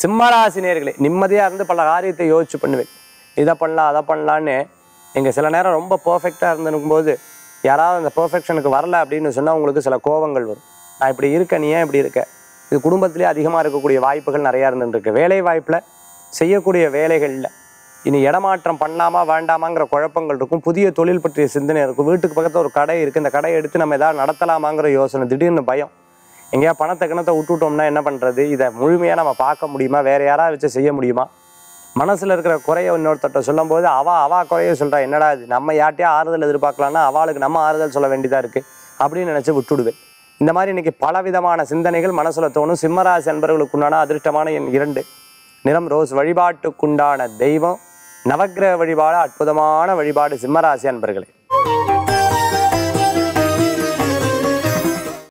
சிம்மராசி நேயர்களே, நிம்மதியாக இருந்து பல காரியத்தை யோசிச்சு பண்ணுவேன். இதை பண்ணலாம் அதை பண்ணலான்னு நீங்கள் சில நேரம் ரொம்ப பர்ஃபெக்டாக இருந்துக்கும்போது யாராவது அந்த பர்ஃபெக்ஷனுக்கு வரல அப்படின்னு சொன்னால் உங்களுக்கு சில கோபங்கள் வரும். நான் இப்படி இருக்கேன், நீ ஏன் இப்படி இருக்க? இது குடும்பத்திலே அதிகமாக இருக்கக்கூடிய வாய்ப்புகள் நிறையா இருந்துருக்கு. வேலை வாய்ப்பில் செய்யக்கூடிய வேலைகளில் இனி இடமாற்றம் பண்ணலாமா வேண்டாமாங்கிற குழப்பங்கள் இருக்கும். புதிய தொழில் பற்றிய சிந்தனை இருக்கும். வீட்டுக்கு பக்கத்தில் ஒரு கடை இருக்குது, இந்த கடையை எடுத்து நம்ம எதாவது நடத்தலாமாங்கிற யோசனை, திடீர்னு பயம். எங்கேயா பணத்தை கிணத்தை விட்டுட்டோம்னா என்ன பண்ணுறது? இதை முழுமையாக நம்ம பார்க்க முடியுமா? வேறு யாராவது வச்சு செய்ய முடியுமா? மனசில் இருக்கிற குறையை இன்னொருத்தட்ட சொல்லும் போது அவா குறைய சொல்கிறா. என்னடா இது, நம்ம யார்ட்டையா ஆறுதல் எதிர்பார்க்கலான்னா அவளுக்கு நம்ம ஆறுதல் சொல்ல வேண்டியதாக இருக்குது அப்படின்னு நினச்சி விட்டுடுவேன். இந்த மாதிரி இன்றைக்கி பலவிதமான சிந்தனைகள் மனசில் தோணும். சிம்மராசி அன்பர்களுக்குண்டான அதிர்ஷ்டமான எண் 2, நிறம் ரோஸ். வழிபாட்டுக்குண்டான தெய்வம் நவக்கிரக வழிபாடு. அற்புதமான வழிபாடு சிம்மராசி அன்பர்களே.